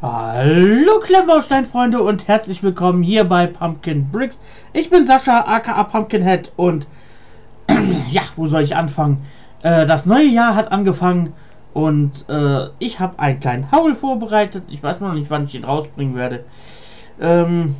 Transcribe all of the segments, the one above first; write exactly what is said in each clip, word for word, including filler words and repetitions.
Hallo Klemmbausteinfreunde und herzlich willkommen hier bei Pumpkin Bricks. Ich bin Sascha, aka Pumpkinhead, und ja, wo soll ich anfangen? Äh, das neue Jahr hat angefangen und äh, ich habe einen kleinen Haul vorbereitet. Ich weiß noch nicht, wann ich ihn rausbringen werde. Ähm,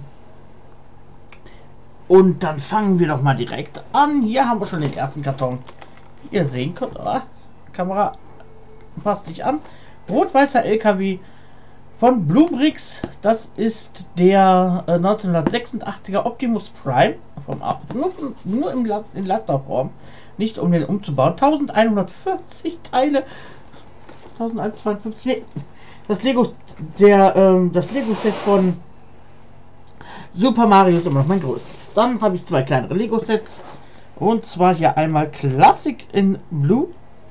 und dann fangen wir doch mal direkt an. Hier haben wir schon den ersten Karton. Ihr sehen könnt, oh, Kamera passt sich an. Rot-weißer L K W von Blue Bricks. Das ist der äh, neunzehnhundertsechsundachtziger Optimus Prime. Vom, nur, nur im, in Lasterform. Nicht um den umzubauen. elfhundertvierzig Teile. elfhundertzweiundfünfzig. Nee, das Lego, der, ähm, das Lego-Set von Super Mario ist immer noch mein größtes. Dann habe ich zwei kleinere Lego-Sets. Und zwar hier einmal Classic in Blue.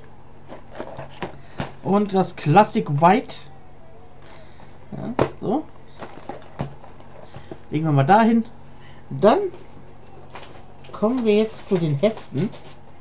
Und das Classic White. Ja, so. Legen wir mal dahin. Dann kommen wir jetzt zu den Heften.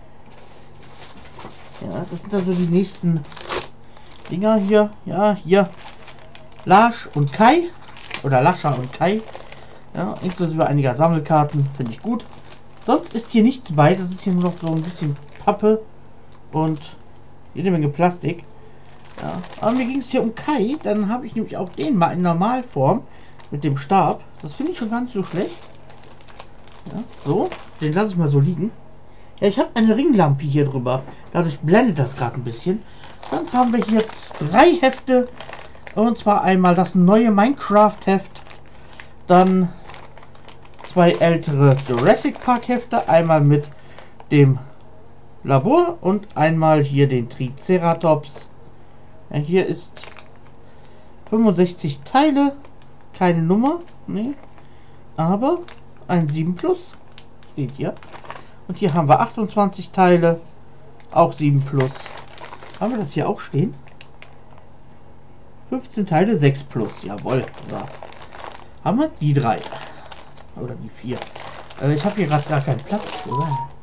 Ja, das sind also die nächsten Dinger hier. Ja, hier. Lasch und Kai. Oder Lascha und Kai. Ja, inklusive einiger Sammelkarten. Finde ich gut. Sonst ist hier nichts bei. Das ist hier nur noch so ein bisschen Pappe. Und jede Menge Plastik. Ja, aber mir ging es hier um Kai. Dann habe ich nämlich auch den mal in Normalform mit dem Stab. Das finde ich schon gar nicht so schlecht. Ja, so, den lasse ich mal so liegen. Ja, ich habe eine Ringlampe hier drüber. Dadurch blendet das gerade ein bisschen. Dann haben wir hier jetzt drei Hefte. Und zwar einmal das neue Minecraft-Heft. Dann zwei ältere Jurassic Park-Hefte. Einmal mit dem Labor und einmal hier den Triceratops. Ja, hier ist fünfundsechzig Teile, keine Nummer, nee, aber ein sieben plus steht hier. Und hier haben wir achtundzwanzig Teile, auch sieben plus. Haben wir das hier auch stehen? fünfzehn Teile, sechs plus, jawohl. So. Haben wir die drei. Oder die vier. Äh, ich habe hier gerade gar keinen Platz. Oder?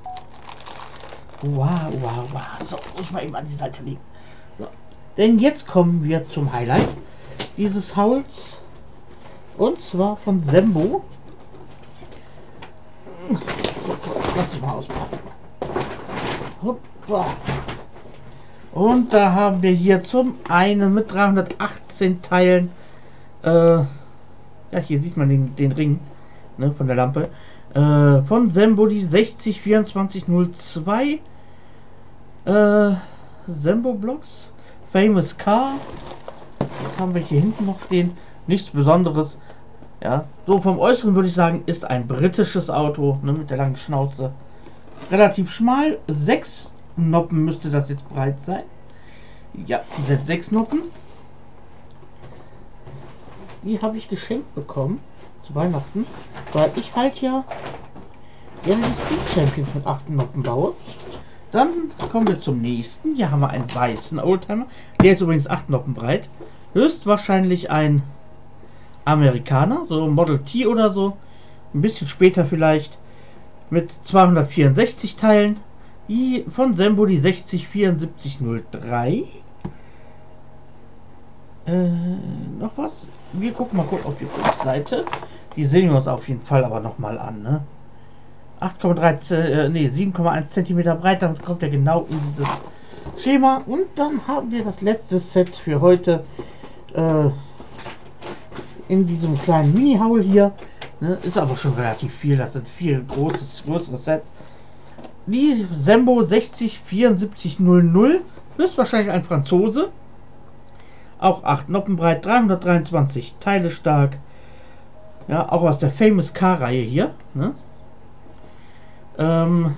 Wow, wow, wow. So, muss ich mal eben an die Seite legen. So. Denn jetzt kommen wir zum Highlight dieses Hauls. Und zwar von Sembo. Lass ich mal auspacken. Hoppa. Und da haben wir hier zum einen mit dreihundertachtzehn Teilen. Äh, ja, hier sieht man den, den Ring, ne, von der Lampe. Äh, von Sembo die sechzig vierundzwanzig null zwei. Äh, Sembo Blocks. Famous Car. Was haben wir hier hinten noch stehen? Nichts Besonderes. Ja, so vom Äußeren würde ich sagen, ist ein britisches Auto, ne, mit der langen Schnauze. Relativ schmal. Sechs Noppen müsste das jetzt breit sein. Ja, sind sechs Noppen. Die habe ich geschenkt bekommen zu Weihnachten, weil ich halt ja gerne die Speed Champions mit acht Noppen baue. Dann kommen wir zum nächsten. Hier haben wir einen weißen Oldtimer. Der ist übrigens acht Noppen breit. Höchstwahrscheinlich ein Amerikaner, so Model T oder so. Ein bisschen später vielleicht. Mit zweihundertvierundsechzig Teilen. Die von Sembo die sechzig vierundsiebzig null drei. Äh, noch was? Wir gucken mal kurz auf die Rückseite. Die sehen wir uns auf jeden Fall aber nochmal an, ne? acht Komma drei, äh, nee, sieben Komma eins Zentimeter breit, damit kommt er genau in dieses Schema. Und dann haben wir das letzte Set für heute äh, in diesem kleinen Mini-Haul hier. Ne? Ist aber schon relativ viel, das sind vier großes, größere Sets. Die Sembo sechzig vierundsiebzig null null, ist wahrscheinlich ein Franzose. Auch acht Noppen breit, dreihundertdreiundzwanzig Teile stark. Ja, auch aus der Famous Car-Reihe hier, ne? Ähm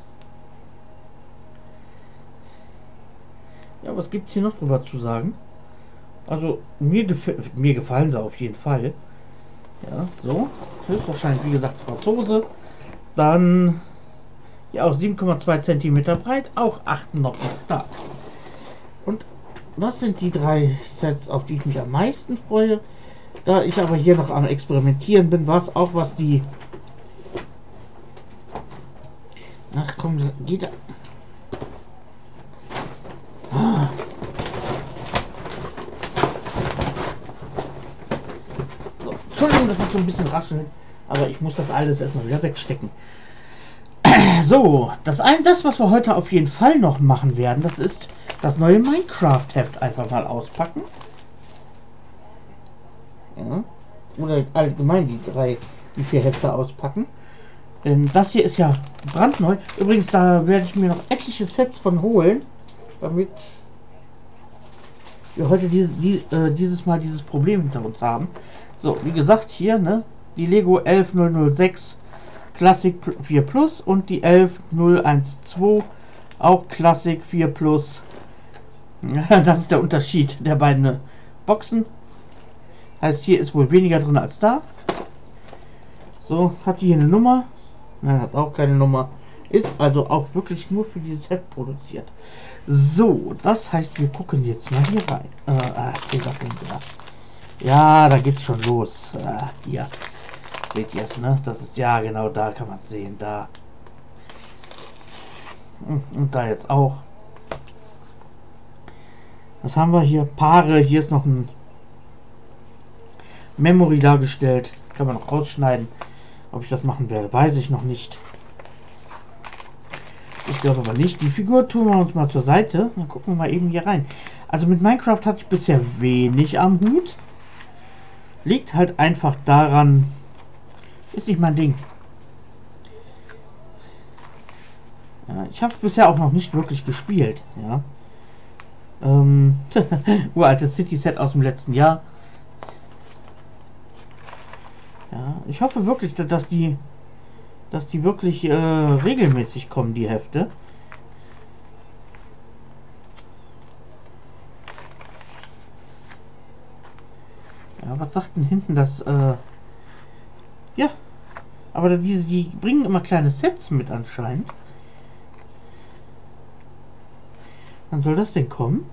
ja, was gibt es hier noch drüber zu sagen? Also, mir, gef mir gefallen sie auf jeden Fall. Ja, so. Höchstwahrscheinlich, wie gesagt, Franzose. Dann, ja, auch sieben Komma zwei Zentimeter breit, auch acht Noppen stark. Und das sind die drei Sets, auf die ich mich am meisten freue. Da ich aber hier noch am Experimentieren bin, was auch was die... Ach komm, geht da... Entschuldigung, das hat so ein bisschen rascheln, aber ich muss das alles erstmal wieder wegstecken. So, das ein, das, was wir heute auf jeden Fall noch machen werden, das ist das neue Minecraft-Heft einfach mal auspacken. Ja. Oder allgemein die drei, die vier Hefte auspacken. Denn das hier ist ja brandneu. Übrigens, da werde ich mir noch etliche Sets von holen, damit wir heute diese, die, äh, dieses Mal dieses Problem hinter uns haben. So, wie gesagt, hier, ne, die Lego elf null null sechs Classic vier Plus und die elf null eins zwei auch Classic vier Plus. Das ist der Unterschied der beiden Boxen. Heißt, hier ist wohl weniger drin als da. So, hat die hier eine Nummer? Nein, hat auch keine Nummer. Ist also auch wirklich nur für dieses Set produziert. So, das heißt, wir gucken jetzt mal hier rein. Äh, ah, hier sagt man wieder. Ja, da geht's schon los. Ah, hier. Seht ihr es, ne? Das ist ja genau da, kann man sehen. Da. Und da jetzt auch. Was haben wir hier? Paare. Hier ist noch ein Memory dargestellt. Kann man noch rausschneiden. Ob ich das machen werde, weiß ich noch nicht. Ich glaube aber nicht. Die Figur tun wir uns mal zur Seite. Dann gucken wir mal eben hier rein. Also mit Minecraft hatte ich bisher wenig am Hut. Liegt halt einfach daran, ist nicht mein Ding. Ja, ich habe es bisher auch noch nicht wirklich gespielt. Ja. Ähm, uraltes City-Set aus dem letzten Jahr. Ja, ich hoffe wirklich, dass die, dass die wirklich äh, regelmäßig kommen, die Hefte. Ja, was sagt denn hinten das? Äh, ja, aber diese, die bringen immer kleine Sets mit anscheinend. Wann soll das denn kommen?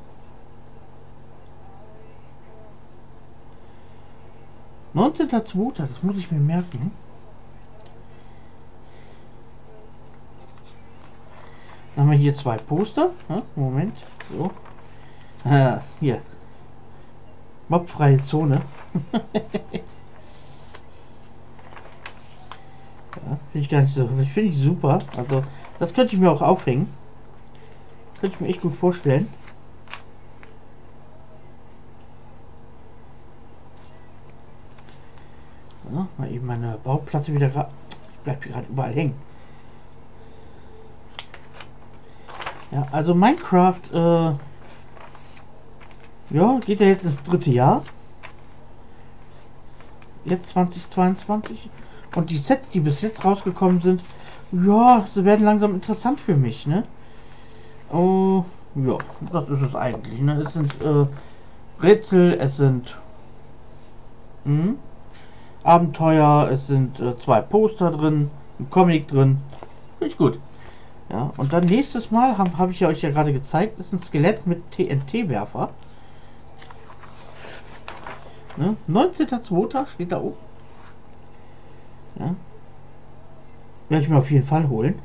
neunzehnter zweiter Das muss ich mir merken. Dann haben wir hier zwei Poster. Ja, Moment. So. Ah, hier. Mobfreie Zone. Ja, finde ich gar nicht so. Finde ich super. Also, das könnte ich mir auch aufhängen. Könnte ich mir echt gut vorstellen. Ja, mal eben meine Bauplatte wieder gerade. Bleibt gerade überall hängen. Ja, also Minecraft, äh, ja, geht ja jetzt ins dritte Jahr. Jetzt zweitausendzweiundzwanzig. Und die Sets, die bis jetzt rausgekommen sind, ja, sie werden langsam interessant für mich, ne? Oh, ja, das ist es eigentlich, ne? Es sind äh, Rätsel, es sind mh, Abenteuer, es sind äh, zwei Poster drin, ein Comic drin. Finde ich gut. Ja, und dann nächstes Mal habe hab ich ja euch ja gerade gezeigt, ist ein Skelett mit T N T-Werfer. Ne? neunzehnter zweiter steht da oben. Ja. Werde ich mir auf jeden Fall holen.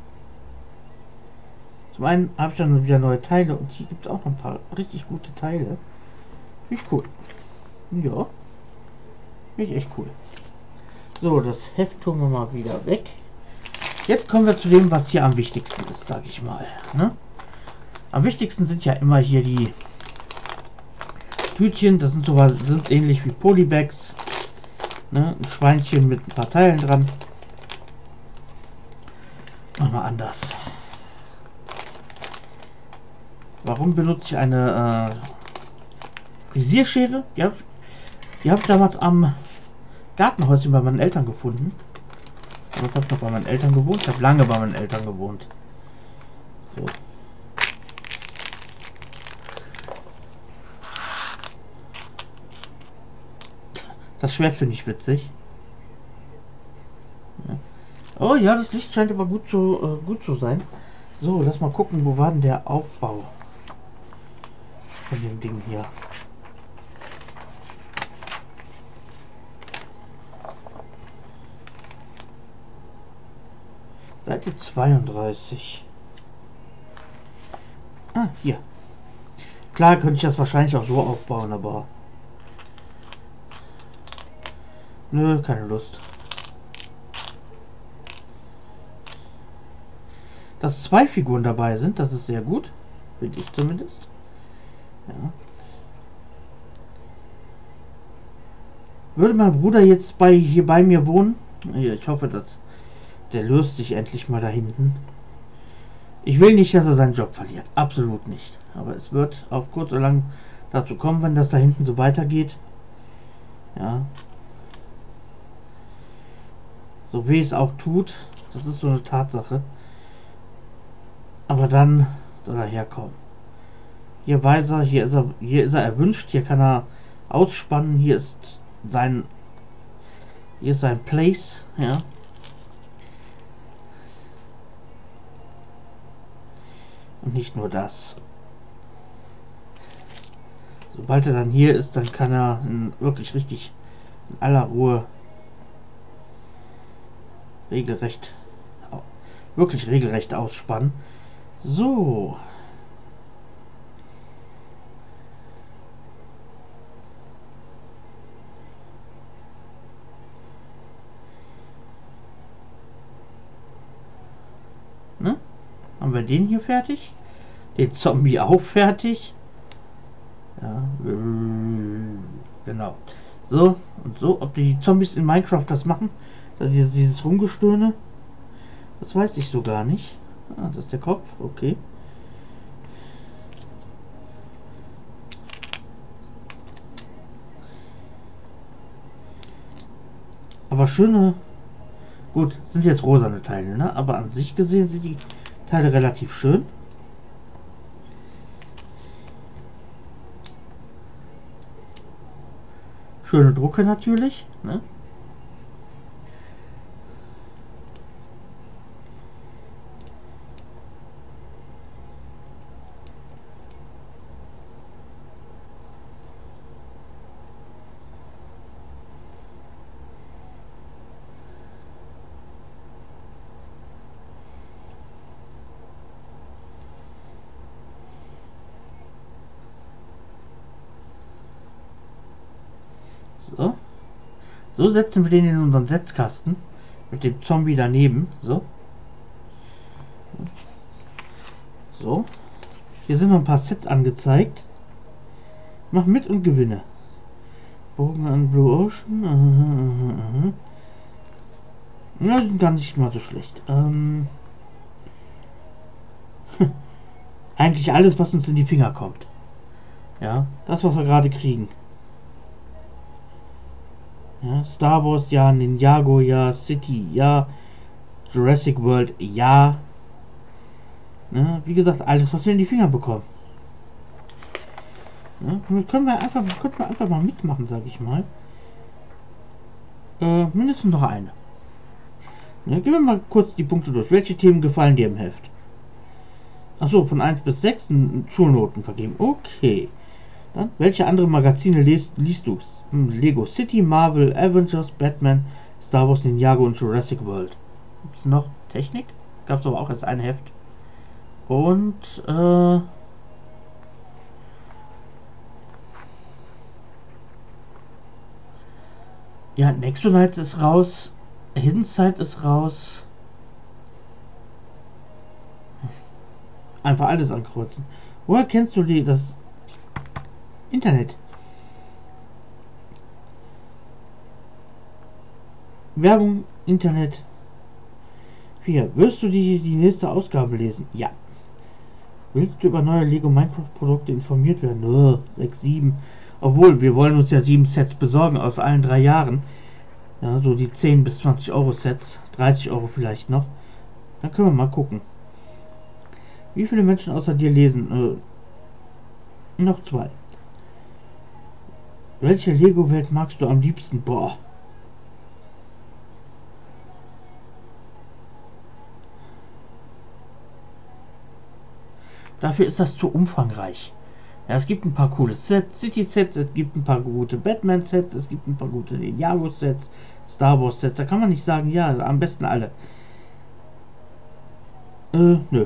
Zum einen habe ich dann wieder neue Teile und hier gibt es auch noch ein paar richtig gute Teile. Finde ich cool. Ja. Finde ich echt cool. So, das Heft tun wir mal wieder weg. Jetzt kommen wir zu dem, was hier am wichtigsten ist, sage ich mal. Ne? Am wichtigsten sind ja immer hier die Tütchen. Das sind sogar sind ähnlich wie Polybags. Ne? Ein Schweinchen mit ein paar Teilen dran. Machen wir anders. Warum benutze ich eine äh, Visierschere? Die habe hab ich damals am Gartenhäuschen bei meinen Eltern gefunden. Was habe ich noch bei meinen Eltern gewohnt? Ich habe lange bei meinen Eltern gewohnt. So. Das Schwert finde ich witzig. Ja. Oh ja, das Licht scheint aber gut zu, äh, gut zu sein. So, lass mal gucken, wo war denn der Aufbau von dem Ding hier? Seite zweiunddreißig. Ah, hier. Klar könnte ich das wahrscheinlich auch so aufbauen, aber Nö, keine Lust. Dass zwei Figuren dabei sind, das ist sehr gut. Finde ich zumindest. Ja. Würde mein Bruder jetzt bei hier bei mir wohnen? Ich hoffe, dass der löst sich endlich mal da hinten. Ich will nicht, dass er seinen Job verliert. Absolut nicht. Aber es wird auf kurz oder lang dazu kommen, wenn das da hinten so weitergeht. Ja. So wie es auch tut. Das ist so eine Tatsache. Aber dann soll er herkommen. Hier weiß er, hier ist er, hier ist er erwünscht. Hier kann er ausspannen. Hier ist sein, hier ist sein Place. Ja. Und nicht nur das. Sobald er dann hier ist, dann kann er in wirklich richtig in aller Ruhe regelrecht, wirklich regelrecht ausspannen. So. Ne? Haben wir den hier fertig? Den Zombie auch fertig? Ja, genau. So und so. Ob die Zombies in Minecraft das machen? Also dieses, dieses Rumgestöhne? Das weiß ich so gar nicht. Ah, das ist der Kopf. Okay. Aber schöne... Gut, sind jetzt rosane Teile, ne? Aber an sich gesehen sind die Teile relativ schön. Schöne Drucke natürlich, ne? So. So setzen wir den in unseren Setzkasten. Mit dem Zombie daneben. So. So. Hier sind noch ein paar Sets angezeigt. Mach mit und gewinne. Bogen an Blue Ocean. Aha, aha, aha. Ja, die sind gar nicht mal so schlecht. Ähm. Eigentlich alles, was uns in die Finger kommt. Ja, das, was wir gerade kriegen. Ja, Star Wars, ja, Ninjago, ja, City, ja, Jurassic World, ja. Ja, wie gesagt, alles, was wir in die Finger bekommen. Ja, können wir einfach, könnten wir einfach mal mitmachen, sage ich mal. Äh, mindestens noch eine. Ja, gehen wir mal kurz die Punkte durch. Welche Themen gefallen dir im Heft? Achso, von eins bis sechs Schulnoten vergeben. Okay. Dann, welche andere Magazine liest, liest du? Lego City, Marvel, Avengers, Batman, Star Wars, Ninjago und Jurassic World. Gibt es noch Technik? Gab es aber auch als ein Heft. Und, äh... ja, Next Nights ist raus. Hidden Side ist raus. Einfach alles ankreuzen. Woher kennst du die, das Internet? Werbung, Internet. vier. Wirst du die, die nächste Ausgabe lesen? Ja. Willst du über neue Lego Minecraft Produkte informiert werden? Oh, sechs, sieben. Obwohl, wir wollen uns ja sieben Sets besorgen aus allen drei Jahren. Ja, so die zehn bis zwanzig Euro Sets. dreißig Euro vielleicht noch. Dann können wir mal gucken. Wie viele Menschen außer dir lesen? Äh, noch zwei. Welche Lego-Welt magst du am liebsten? Boah. Dafür ist das zu umfangreich. Ja, es gibt ein paar coole Sets, City-Sets, es gibt ein paar gute Batman-Sets, es gibt ein paar gute Ninjago-Sets, Star Wars-Sets. Da kann man nicht sagen, ja, am besten alle. Äh, nö.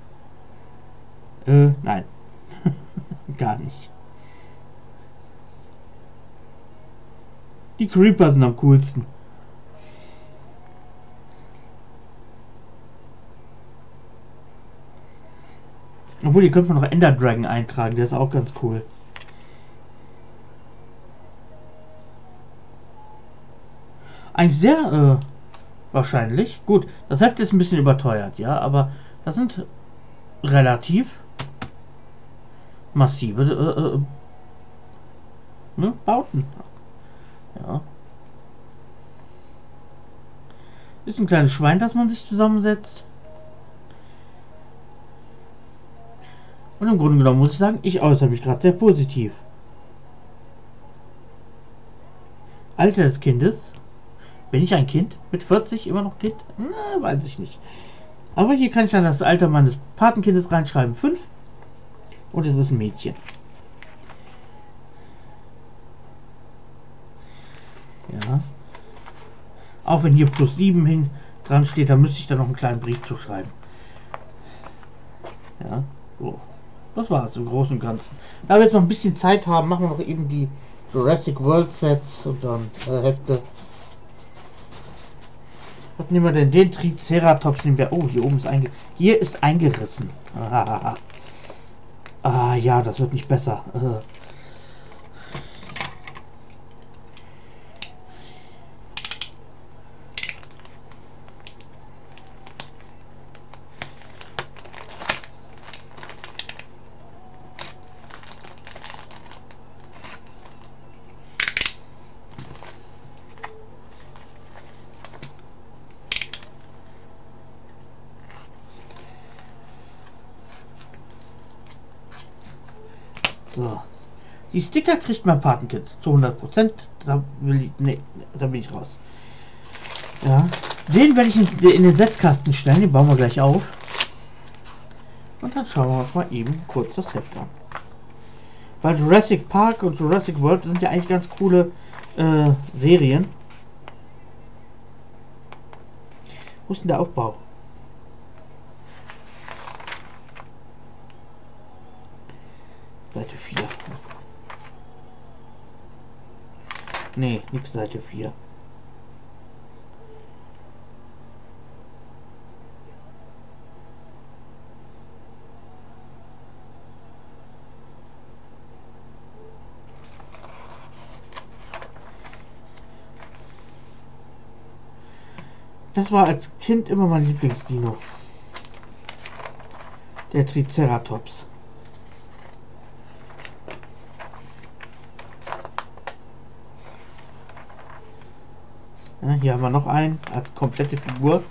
Äh, nein. Gar nicht. Die Creeper sind am coolsten. Obwohl, hier könnte man noch Ender Dragon eintragen, der ist auch ganz cool. Eigentlich sehr äh, wahrscheinlich. Gut, das Heft ist ein bisschen überteuert, ja, aber das sind relativ massive äh, äh, ne, Bauten. Ja. Ist ein kleines Schwein, das man sich zusammensetzt. Und im Grunde genommen muss ich sagen, ich äußere mich gerade sehr positiv. Alter des Kindes. Bin ich ein Kind? Mit vierzig immer noch Kind? Na, weiß ich nicht. Aber hier kann ich dann das Alter meines Patenkindes reinschreiben. fünf. Und es ist ein Mädchen. Ja. Auch wenn hier plus sieben hin dran steht, da müsste ich dann noch einen kleinen Brief zu schreiben. Ja, so. Das war es im Großen und Ganzen. Da wir jetzt noch ein bisschen Zeit haben, machen wir noch eben die Jurassic World Sets und dann äh, Hefte. Was nehmen wir denn? Den Triceratops nehmen wir. Oh, hier oben ist einge hier ist eingerissen. Ah, ah ja, das wird nicht besser. Äh. So. Die Sticker kriegt mein Patenkind zu hundert Prozent. Da will ich, nee, da bin ich raus. Ja. Den werde ich in, in den Setzkasten stellen. Den bauen wir gleich auf. Und dann schauen wir uns mal eben kurz das Heft an. Weil Jurassic Park und Jurassic World sind ja eigentlich ganz coole äh, Serien. Wo ist denn der Aufbau? Seite vier. Nee, nix Seite vier. Das war als Kind immer mein Lieblingsdino. Der Triceratops. Ja, hier haben wir noch einen als komplette Figur.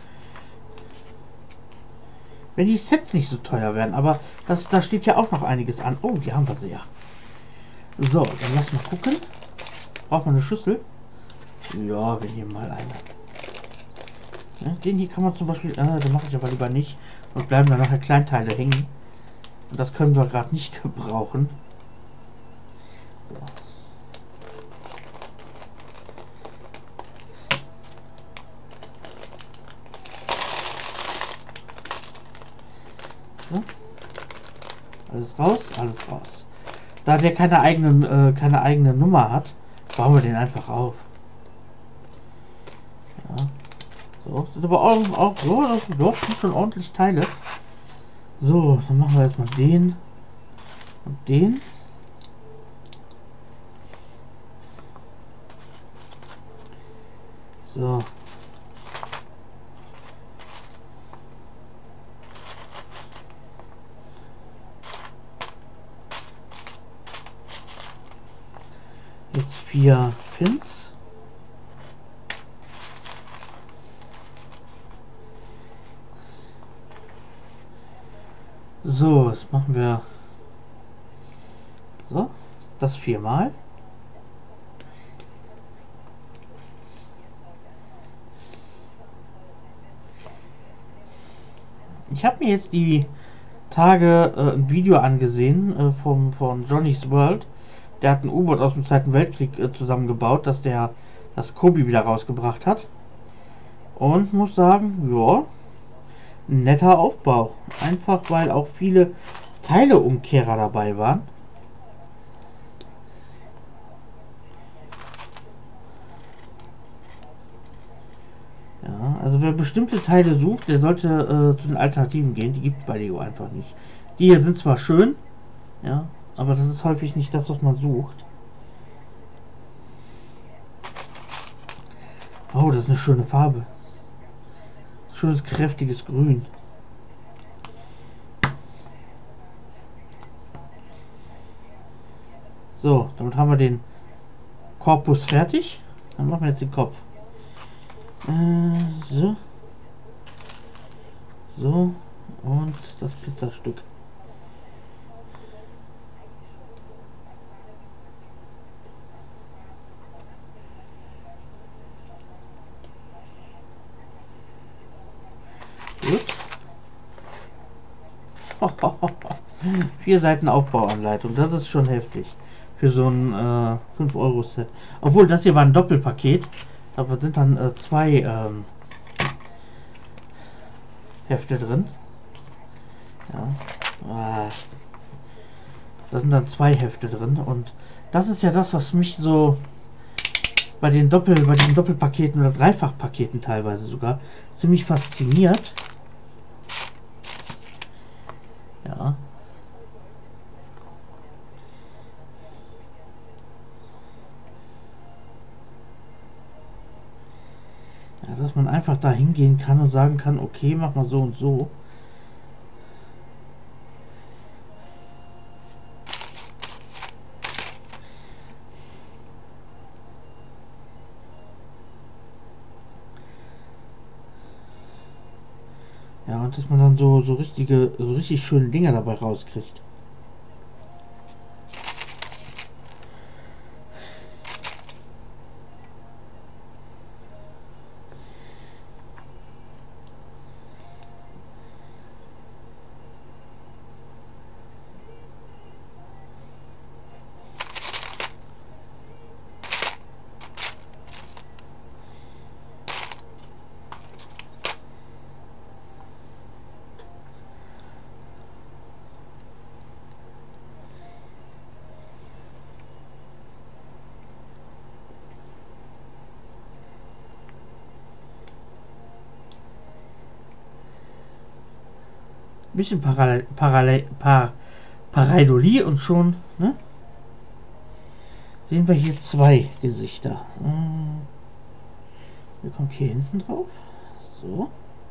Wenn die Sets nicht so teuer werden, aber das, da steht ja auch noch einiges an. Oh, hier haben wir sie ja. So, dann lass mal gucken. Braucht man eine Schüssel? Ja, wir nehmen mal eine. Ja, den hier kann man zum Beispiel, äh, den mache ich aber lieber nicht. Und bleiben dann nachher Kleinteile hängen. Und das können wir gerade nicht gebrauchen. So. So. Alles raus, alles raus. Da der keine eigene, äh, keine eigene Nummer hat, bauen wir den einfach auf. Ja. So, sind aber auch, auch so, das doch, sind schon ordentlich Teile. So, dann machen wir jetzt mal den und den. So. Jetzt vier Pins. So, das machen wir so, das viermal. Ich habe mir jetzt die Tage äh, ein Video angesehen äh, vom, von Johnny's World. Der hat ein U-Boot aus dem Zweiten Weltkrieg äh, zusammengebaut, dass der das Kobi wieder rausgebracht hat. Und muss sagen, ja, ein netter Aufbau. Einfach weil auch viele Teileumkehrer dabei waren. Also wer bestimmte Teile sucht, der sollte äh, zu den Alternativen gehen. Die gibt es bei Lego einfach nicht. Die hier sind zwar schön, ja, aber das ist häufig nicht das, was man sucht. Oh, das ist eine schöne Farbe. Schönes, kräftiges Grün. So, damit haben wir den Korpus fertig. Dann machen wir jetzt den Kopf. Äh, so. So. Und das Pizzastück. Vier Seiten Aufbauanleitung, das ist schon heftig. Für so ein äh, fünf Euro Set. Obwohl, das hier war ein Doppelpaket. Aber sind dann äh, zwei ähm, Hefte drin. Ja. Ah. Da sind dann zwei Hefte drin. Und das ist ja das, was mich so bei den Doppel, bei den Doppelpaketen oder Dreifachpaketen teilweise sogar ziemlich fasziniert. Ja. Ja, dass man einfach da hingehen kann und sagen kann, okay, mach mal so und so. Ja, und dass man dann so, so richtige, so richtig schöne Dinger dabei rauskriegt. Bisschen Parallel, Parallel, Par, Pareidolie und schon, ne? Sehen wir hier zwei Gesichter. Hm. Wer kommt hier hinten drauf? So.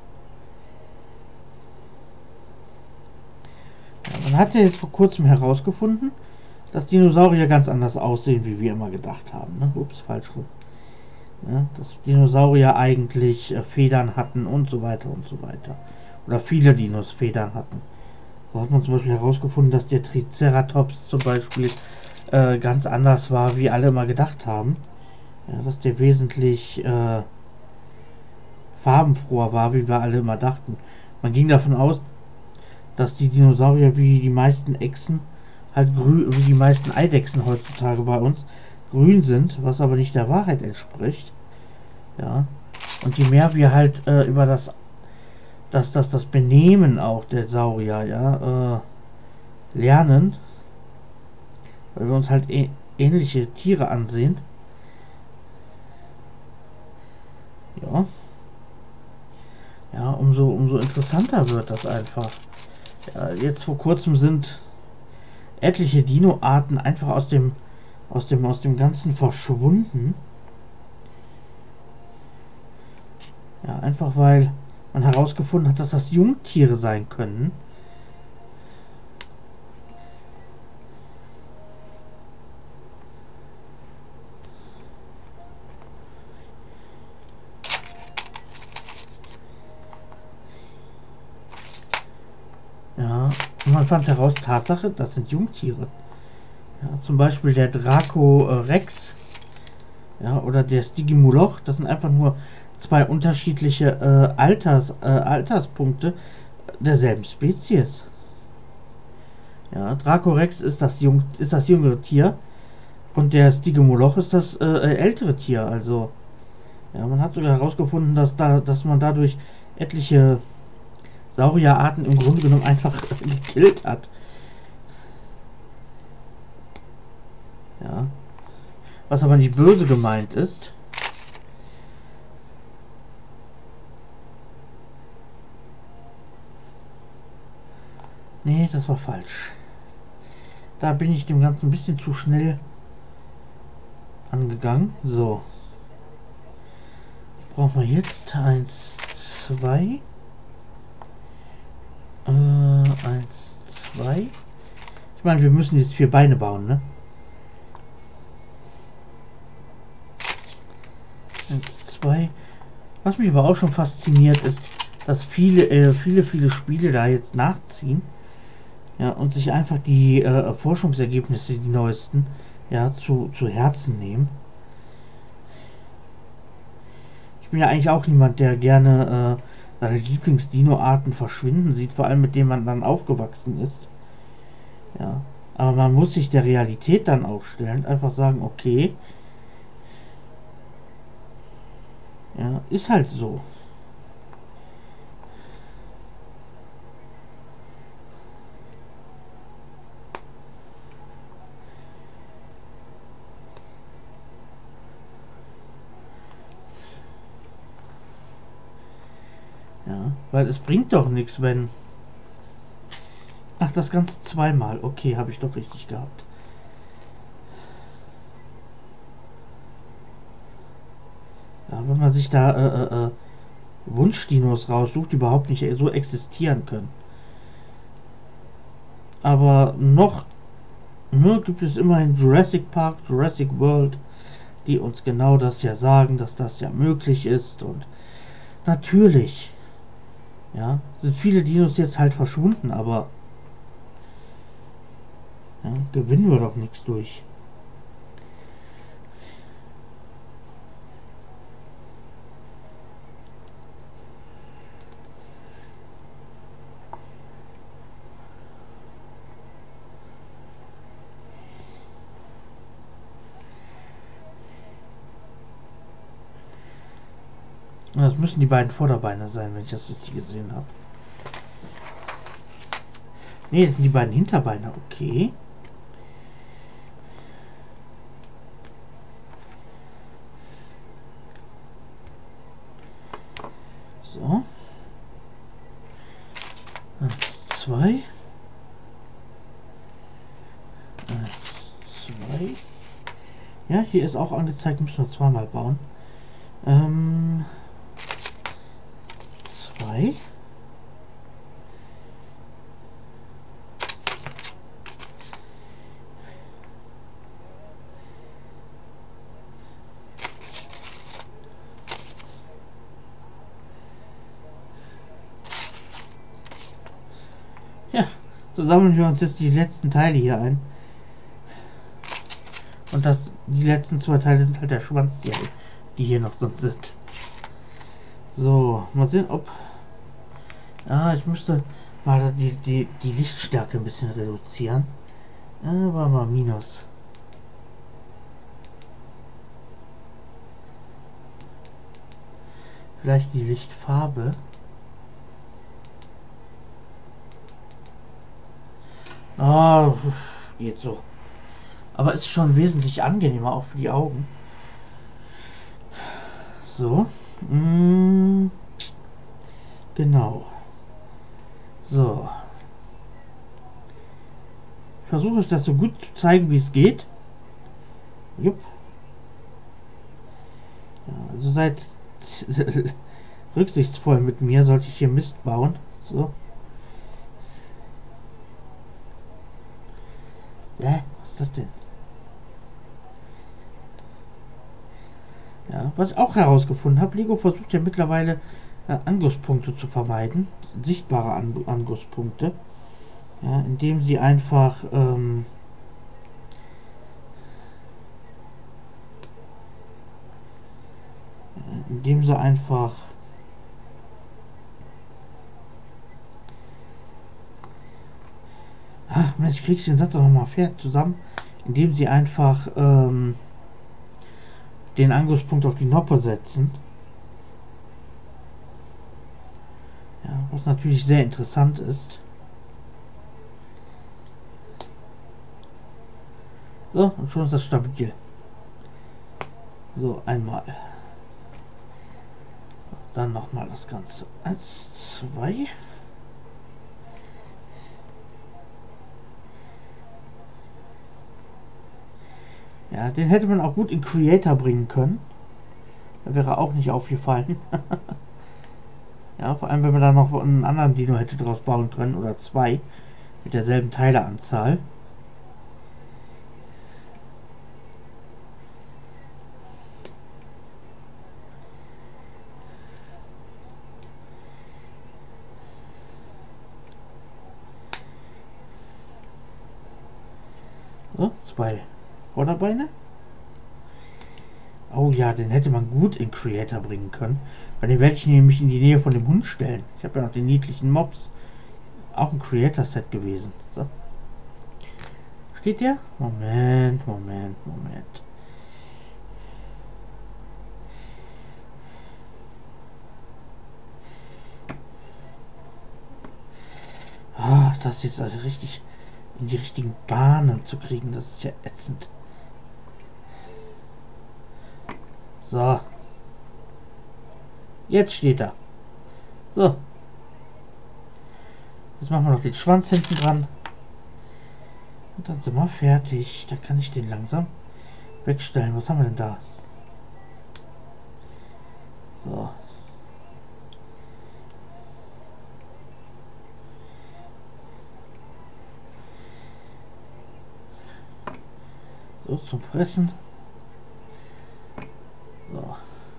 Ja, man hat ja jetzt vor kurzem herausgefunden, dass Dinosaurier ganz anders aussehen, wie wir immer gedacht haben. Ne? Ups, falsch rum. Ja, dass Dinosaurier eigentlich äh, Federn hatten und so weiter und so weiter. Oder viele Dinos Federn hatten. So hat man zum Beispiel herausgefunden, dass der Triceratops zum Beispiel äh, ganz anders war, wie alle immer gedacht haben. Ja, dass der wesentlich äh, farbenfroher war, wie wir alle immer dachten. Man ging davon aus, dass die Dinosaurier wie die meisten Echsen, halt grün, wie die meisten Eidechsen heutzutage bei uns, grün sind, was aber nicht der Wahrheit entspricht. Ja. Und je mehr wir halt äh, über das dass das das Benehmen auch der Saurier ja äh, lernen, weil wir uns halt äh, ähnliche Tiere ansehen. Ja. Ja, umso umso interessanter wird das einfach. Ja, jetzt vor kurzem sind etliche Dino-Arten einfach aus dem aus dem aus dem Ganzen verschwunden. Ja, einfach weil man herausgefunden hat, dass das Jungtiere sein können. Ja, und man fand heraus, Tatsache, das sind Jungtiere. Ja, zum Beispiel der Dracorex, ja, oder der Stygimoloch, das sind einfach nur zwei unterschiedliche äh, Alters, äh, Alterspunkte derselben Spezies. Ja, Dracorex ist das, jung, ist das jüngere Tier und der Stygimoloch ist das äh, ältere Tier. Also, ja, man hat sogar herausgefunden, dass, da, dass man dadurch etliche Saurierarten im Grunde genommen einfach gekillt hat. Ja. Was aber nicht böse gemeint ist. Nee, das war falsch. Da bin ich dem Ganzen ein bisschen zu schnell angegangen. So. Brauchen wir jetzt eins, zwei. Äh, eins, zwei. Ich meine, wir müssen jetzt vier Beine bauen, ne? eins, zwei. Was mich aber auch schon fasziniert ist, dass viele, äh, viele, viele Spiele da jetzt nachziehen. Ja, und sich einfach die äh, Forschungsergebnisse, die neuesten, ja, zu, zu Herzen nehmen. Ich bin ja eigentlich auch niemand, der gerne äh, seine Lieblingsdino-Arten verschwinden sieht, vor allem mit denen man dann aufgewachsen ist. Ja, aber man muss sich der Realität dann auch stellen, einfach sagen, okay, ja, ist halt so. Ja, weil es bringt doch nichts, wenn... Ach, das Ganze zweimal. Okay, habe ich doch richtig gehabt. Ja, wenn man sich da äh, äh, äh, Wunschdinos raussucht, die überhaupt nicht so existieren können. Aber noch ne, gibt es immerhin Jurassic Park, Jurassic World, die uns genau das ja sagen, dass das ja möglich ist. Und natürlich, ja, sind viele Dinos jetzt halt verschwunden, aber ja, gewinnen wir doch nichts durch. Das müssen die beiden Vorderbeine sein, wenn ich das richtig gesehen habe. Ne, das sind die beiden Hinterbeine, okay. So. Eins, zwei. Eins, zwei. Ja, hier ist auch angezeigt, müssen wir zweimal bauen. Ähm. Zwei. Ja, so sammeln wir uns jetzt die letzten Teile hier ein. Und das, die letzten zwei Teile sind halt der Schwanz, die, die hier noch drin sind. So, mal sehen, ob... Ah, ich müsste mal die, die, die Lichtstärke ein bisschen reduzieren. Aber mal minus. Vielleicht die Lichtfarbe. Ah, geht so. Aber ist schon wesentlich angenehmer, auch für die Augen. So. Mm, genau. So. Ich versuche euch das so gut zu zeigen, wie es geht. Jupp. Ja, also seid rücksichtsvoll mit mir, sollte ich hier Mist bauen. So. Hä? Was ist das denn? Ja, was ich auch herausgefunden habe, Lego versucht ja mittlerweile äh, Angusspunkte zu vermeiden, sichtbare An Angusspunkte, ja, indem sie einfach ähm, indem sie einfach ach Mensch, krieg ich den Satz doch nochmal fair zusammen, indem sie einfach ähm, den Angusspunkt auf die Noppe setzen. Ja, was natürlich sehr interessant ist. So, und schon ist das stabil. So, einmal. Dann nochmal das Ganze. Eins, zwei. Ja, den hätte man auch gut in Creator bringen können. Da wäre auch nicht aufgefallen. Ja, vor allem, wenn man da noch einen anderen Dino hätte draus bauen können. Oder zwei. Mit derselben Teileanzahl. So, zwei Vorderbeine. Oh ja, den hätte man gut in Creator bringen können. Weil den werde ich nämlich in die Nähe von dem Hund stellen. Ich habe ja noch den niedlichen Mops. Auch ein Creator-Set gewesen. So. Steht der? Moment, Moment, Moment. Ah, das ist also richtig in die richtigen Bahnen zu kriegen. Das ist ja ätzend. So. Jetzt steht er. So. Jetzt machen wir noch den Schwanz hinten dran. Und dann sind wir fertig. Da kann ich den langsam wegstellen. Was haben wir denn da? So. So, zum Fressen. So.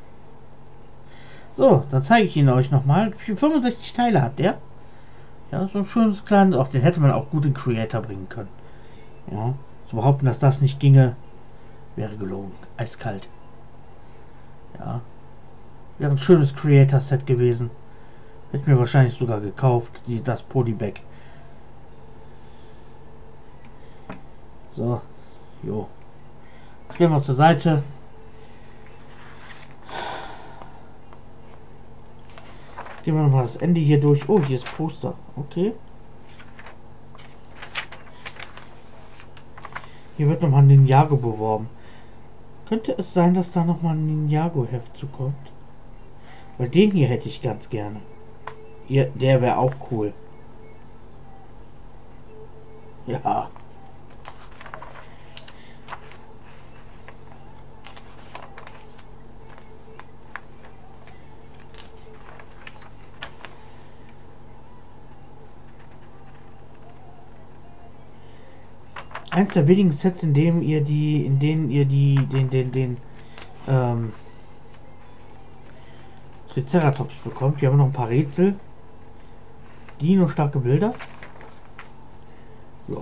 So, dann zeige ich ihn euch nochmal. fünfundsechzig Teile hat der. Ja, so ein schönes kleines. Auch den hätte man auch gut in Creator bringen können. Ja, zu behaupten, dass das nicht ginge, wäre gelogen. Eiskalt. Ja. Wäre ein schönes Creator-Set gewesen. Hätte mir wahrscheinlich sogar gekauft, die, das Polybag. So. Jo. Stellen wir zur Seite. Gehen wir nochmal das Ende hier durch. Oh, hier ist Poster. Okay. Hier wird nochmal ein Ninjago beworben. Könnte es sein, dass da nochmal ein Ninjago-Heft zukommt? Weil den hier hätte ich ganz gerne. Ja, der wäre auch cool. Ja. Eins der wenigen Sets, in dem ihr die, in denen ihr die, den, den, den, ähm, Triceratops bekommt. Wir haben noch ein paar Rätsel. Dino starke Bilder. Ja.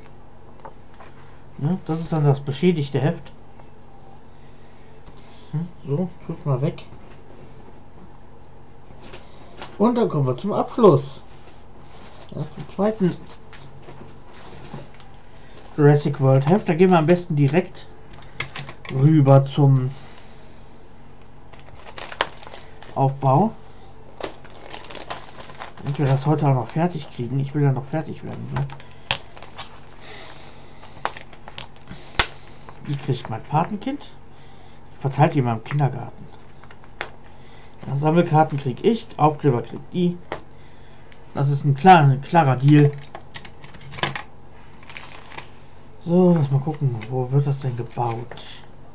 Ja, das ist dann das beschädigte Heft. So, tut mal weg. Und dann kommen wir zum Abschluss. Ja, zum zweiten Jurassic World Heft. Da gehen wir am besten direkt rüber zum Aufbau. Und wir das heute auch noch fertig kriegen. Ich will ja noch fertig werden. Ne? Die kriegt mein Patenkind. Ich verteilt die mal im Kindergarten. Ja, Sammelkarten kriege ich. Aufkleber kriegt die. Das ist ein, klar, ein klarer Deal. So, lass mal gucken, wo wird das denn gebaut?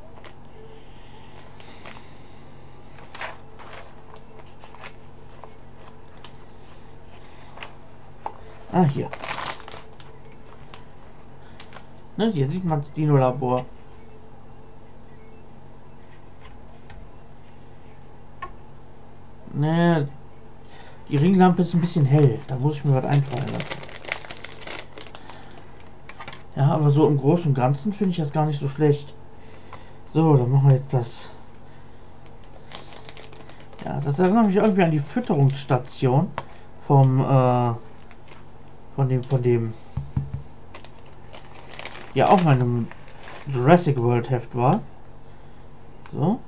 Ah, hier. Ne, hier sieht man das Dino-Labor. Ne, die Ringlampe ist ein bisschen hell. Da muss ich mir was einfallen lassen. Ja, aber so im Großen und Ganzen finde ich das gar nicht so schlecht. So, dann machen wir jetzt das. Ja, das erinnert mich irgendwie an die Fütterungsstation vom, äh, von dem, von dem, ja auch meinem Jurassic World Heft war. So.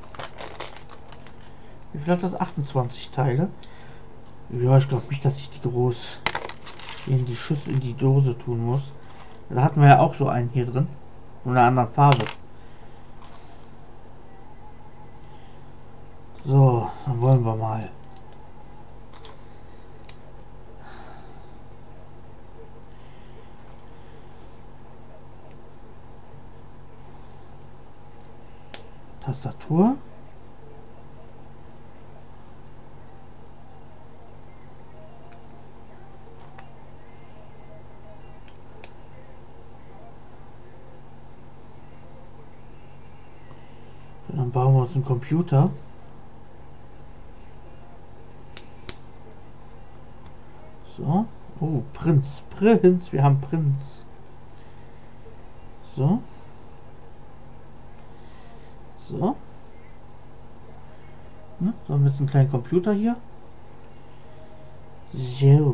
Wie viel hat das? achtundzwanzig Teile. Ja, ich glaube nicht, dass ich die groß in die Schüssel, in die Dose tun muss. Da hatten wir ja auch so einen hier drin. In einer anderen Farbe. So, dann wollen wir mal. Tastatur. Dann bauen wir uns einen Computer. So. Oh, Prinz. Prinz. Wir haben Prinz. So. So. Ne? So, ein bisschen kleinen Computer hier. So.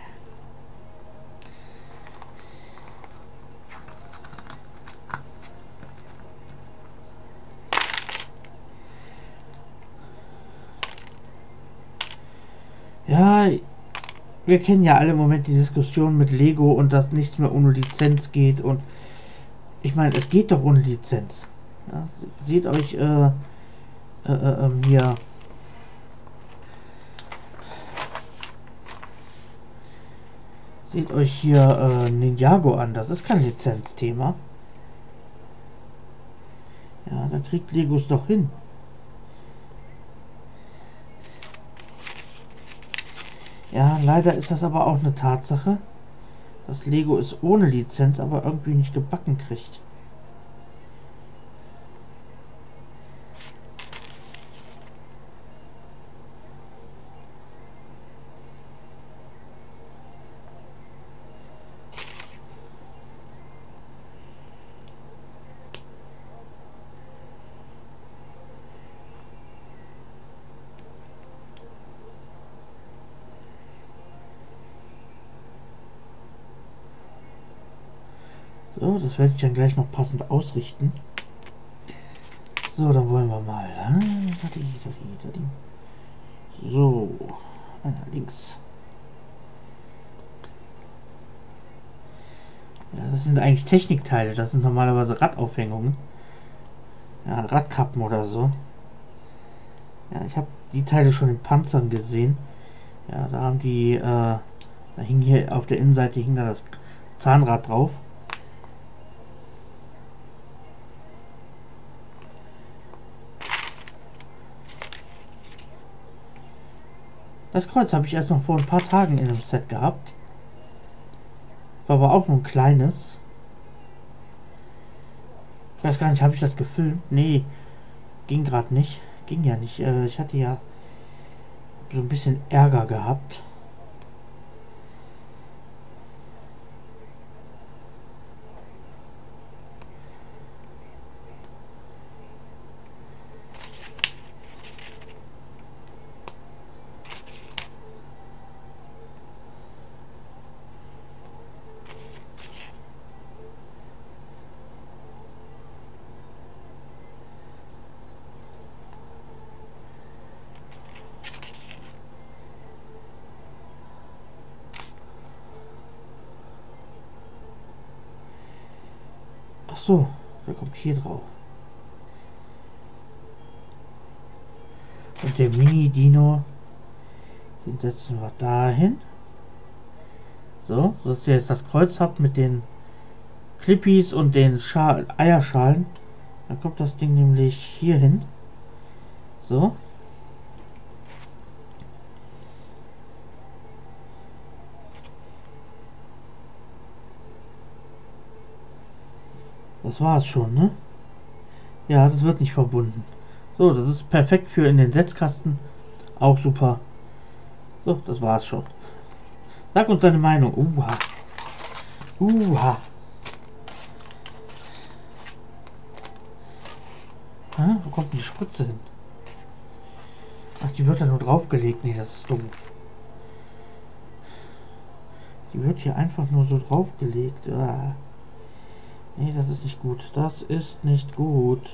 Ja, wir kennen ja alle im Moment die Diskussion mit Lego und dass nichts mehr ohne Lizenz geht. Und ich meine, es geht doch ohne Lizenz. Ja, seht euch äh, äh, äh, hier seht euch hier äh, Ninjago an. Das ist kein Lizenzthema. Ja, da kriegt Lego es doch hin. Ja, leider ist das aber auch eine Tatsache, dass Lego es ohne Lizenz aber irgendwie nicht gebacken kriegt. So, das werde ich dann gleich noch passend ausrichten. So, dann wollen wir mal. So, einer links. Ja, das sind eigentlich Technikteile. Das sind normalerweise Radaufhängungen. Ja, Radkappen oder so. Ja, ich habe die Teile schon in Panzern gesehen. Ja, da haben die, äh, da hing hier auf der Innenseite hing da das Zahnrad drauf. Das Kreuz habe ich erst noch vor ein paar Tagen in einem Set gehabt. War aber auch nur ein kleines. Ich weiß gar nicht, habe ich das gefilmt? Nee, ging gerade nicht. Ging ja nicht. Äh, ich hatte ja so ein bisschen Ärger gehabt. So, der kommt hier drauf. Und der Mini-Dino, den setzen wir dahin. So, dass ihr jetzt das Kreuz habt mit den Clippies und den Schal Eierschalen. Dann kommt das Ding nämlich hier hin. So. Das war es schon, ne? Ja, das wird nicht verbunden. So, das ist perfekt für in den Setzkasten. Auch super. So, das war es schon. Sag uns deine Meinung. Uha. Uha. Ha, wo kommt die Spritze hin? Ach, die wird da nur draufgelegt. Nee, das ist dumm. Die wird hier einfach nur so draufgelegt. Ah. Nee, das ist nicht gut. Das ist nicht gut.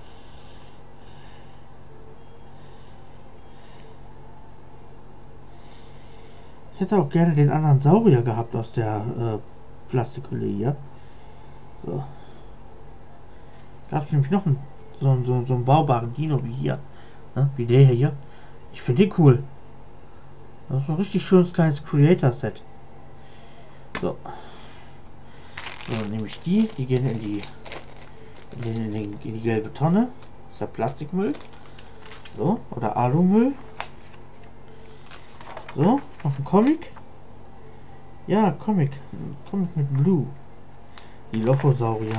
Ich hätte auch gerne den anderen Saurier gehabt aus der äh, Plastikhülle hier. So. Gab es nämlich noch einen, so, so, so einen baubaren Dino wie hier. Ne? Wie der hier. Ich finde den cool. Das ist ein richtig schönes kleines Creator-Set. So. So, dann nehme ich die. Die gehen in die, in, den, in, den, in die gelbe Tonne. der Plastikmüll. So, oder Alumüll. So, noch ein Comic. Ja, Comic. Comic mit Blue. Die Lochosaurier.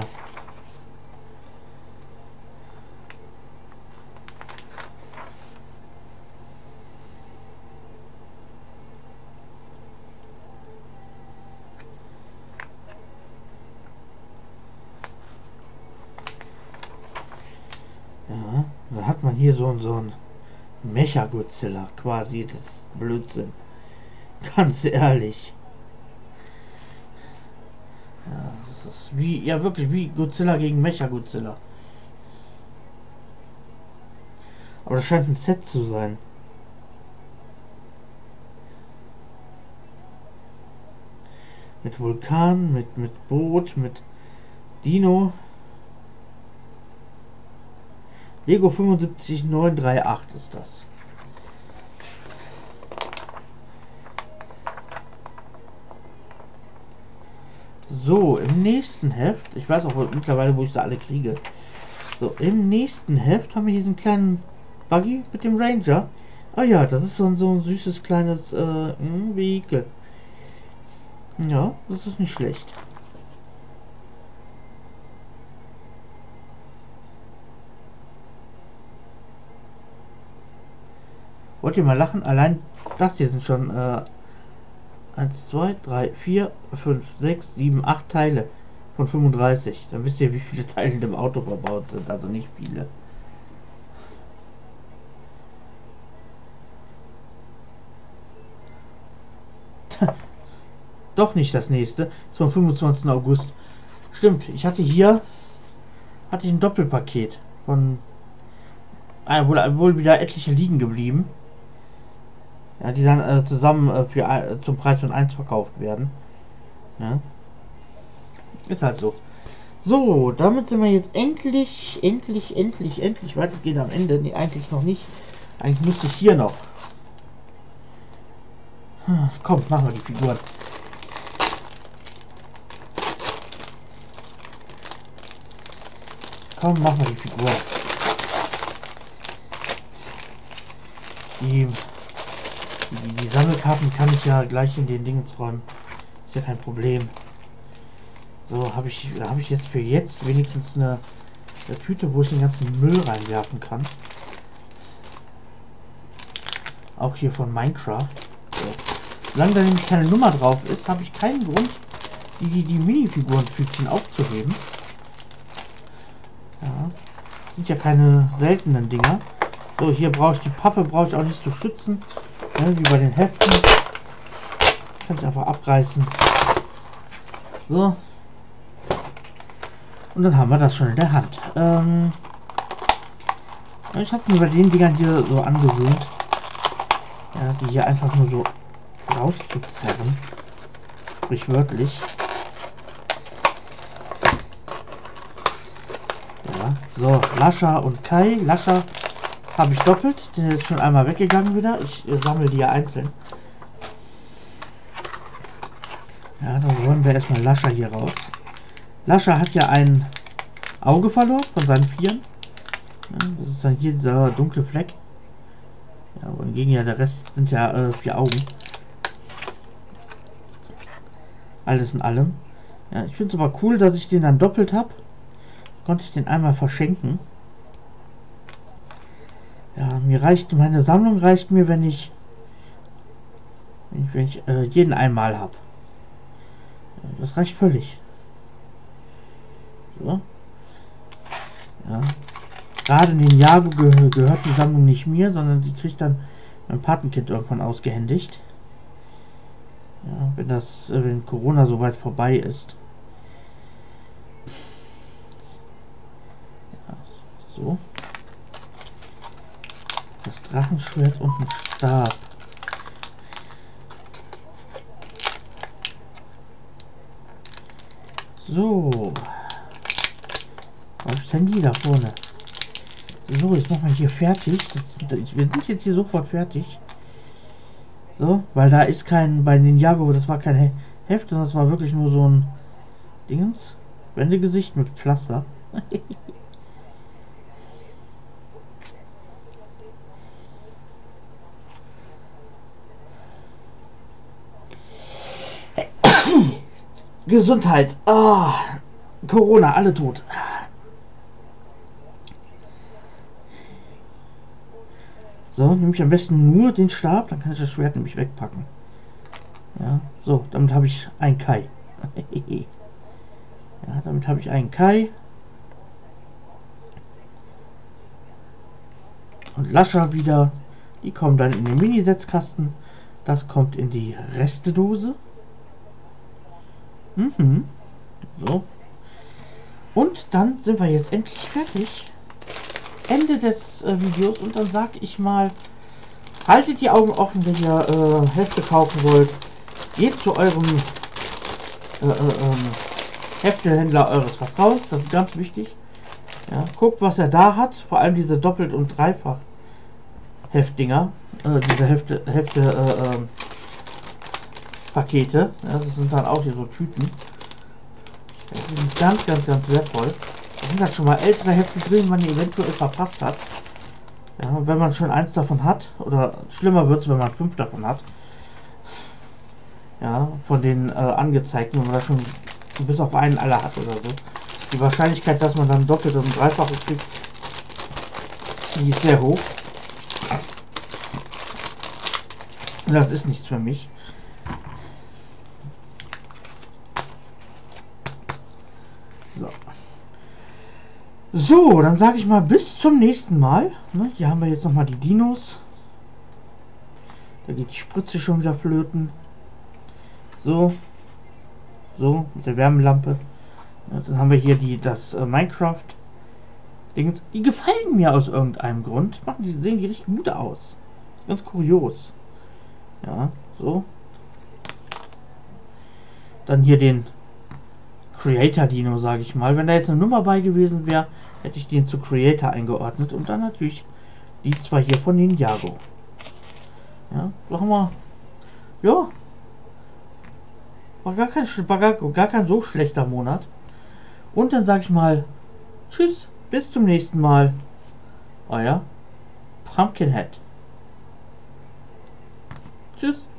Ja, dann hat man hier so, so ein Mecha-Godzilla, quasi das Blödsinn. Ganz ehrlich. Ja, das ist wie, ja wirklich wie Godzilla gegen Mecha-Godzilla. Aber das scheint ein Set zu sein. Mit Vulkan, mit, mit Boot, mit Dino. Lego fünfundsiebzig neun drei acht ist das. So, im nächsten Heft, ich weiß auch mittlerweile, wo ich sie alle kriege. So, im nächsten Heft haben wir diesen kleinen Buggy mit dem Ranger. Ah ja, das ist so ein, so ein süßes kleines äh, Vehikel. Ja, das ist nicht schlecht. Wollt ihr mal lachen? Allein das hier sind schon äh, eins, zwei, drei, vier, fünf, sechs, sieben, acht Teile von fünfunddreißig. Dann wisst ihr, wie viele Teile in dem Auto verbaut sind. Also nicht viele. Doch nicht das nächste. Das ist vom fünfundzwanzigsten August. Stimmt, ich hatte hier hatte ich ein Doppelpaket von äh, wohl, wohl wieder etliche liegen geblieben. Ja, die dann äh, zusammen äh, für, äh, zum Preis von eins verkauft werden. Ja. Ist halt so. So, damit sind wir jetzt endlich, endlich, endlich, endlich weitestgehend am Ende. Nee, eigentlich noch nicht. Eigentlich müsste ich hier noch. Hm, komm, machen wir die Figuren. Komm, machen wir die Figuren. Die Die, die Sammelkarten kann ich ja gleich in den Dingen räumen. Ist ja kein Problem. So, habe ich, habe ich jetzt für jetzt wenigstens eine, eine Tüte, wo ich den ganzen Müll reinwerfen kann. Auch hier von Minecraft. So. Solange da nämlich keine Nummer drauf ist, habe ich keinen Grund, die, die, die Minifiguren-Tütchen aufzuheben. Ja. Sind ja keine seltenen Dinger. So, hier brauche ich die Pappe, brauche ich auch nicht zu schützen. Ja, wie bei den Heften. Kann ich einfach abreißen. So. Und dann haben wir das schon in der Hand. Ähm, ich habe mir bei den Dingern hier so angewöhnt, ja, die hier einfach nur so rauszuzerren. Sprichwörtlich. Ja, so, Lascha und Kai. Lascha habe ich doppelt. Der ist schon einmal weggegangen wieder. Ich äh, sammle die ja einzeln. Ja, dann räumen wir erstmal Lascha hier raus. Lascha hat ja ein Auge verloren von seinen Vieren. Ja, das ist dann hier dieser dunkle Fleck. Ja, wohingegen ja der Rest sind ja äh, vier Augen. Alles in allem. Ja, ich finde es aber cool, dass ich den dann doppelt habe. Konnte ich den einmal verschenken. Ja, mir reicht, meine Sammlung reicht mir, wenn ich, wenn ich, wenn ich äh, jeden einmal habe. Ja, das reicht völlig. So. Ja. Gerade in den Jahren geh gehört die Sammlung nicht mir, sondern die kriegt dann mein Patenkind irgendwann ausgehändigt. Ja, wenn das, äh, wenn Corona soweit vorbei ist. Ja, so. Das Drachenschwert und ein Stab. So. Aufs Handy da vorne. So, jetzt machen wir hier fertig. Das, wir sind jetzt hier sofort fertig. So, weil da ist kein, bei Ninjago, das war kein Heft, sondern das war wirklich nur so ein Dingens. Wendegesicht mit Pflaster. Gesundheit. Ah, Corona, alle tot. So, nehme ich am besten nur den Stab, dann kann ich das Schwert nämlich wegpacken. Ja, so, damit habe ich einen Kai. Ja, damit habe ich einen Kai. Und Lascher wieder. Die kommen dann in den Mini-Setzkasten. Das kommt in die Restedose. Mhm. So. Und dann sind wir jetzt endlich fertig. Ende des äh, Videos. Und dann sage ich mal, haltet die Augen offen, wenn ihr äh, Hefte kaufen wollt. Geht zu eurem äh, äh, ähm, Heftehändler eures Vertrauens. Das ist ganz wichtig. Ja, guckt, was er da hat. Vor allem diese Doppelt- und Dreifach Heftdinger. Äh, diese Hefte, Hefte äh, äh, Pakete. Ja, das sind dann auch hier so Tüten. Die sind ganz, ganz, ganz wertvoll. Da sind halt schon mal ältere Hefte drin, die man eventuell verpasst hat. Ja, und wenn man schon eins davon hat, oder schlimmer wird es, wenn man fünf davon hat. Ja, von den äh, angezeigten, wenn man da schon bis auf einen alle hat oder so. Die Wahrscheinlichkeit, dass man dann doppelt und dreifaches kriegt, die ist sehr hoch. Und das ist nichts für mich. So. So, dann sage ich mal bis zum nächsten Mal. Ne, hier haben wir jetzt nochmal die Dinos. Da geht die Spritze schon wieder flöten. So. So, mit der Wärmelampe. Ja, dann haben wir hier die, das äh, Minecraft. Dinge. Die gefallen mir aus irgendeinem Grund. Machen die, sehen die richtig gut aus. Ganz kurios. Ja, so. Dann hier den Creator Dino, sage ich mal. Wenn da jetzt eine Nummer bei gewesen wäre, hätte ich den zu Creator eingeordnet. Und dann natürlich die zwei hier von Ninjago. Ja, so haben wir. Ja. War gar kein, war gar, gar kein so schlechter Monat. Und dann sage ich mal, tschüss, bis zum nächsten Mal. Euer Pumpkinhead. Tschüss.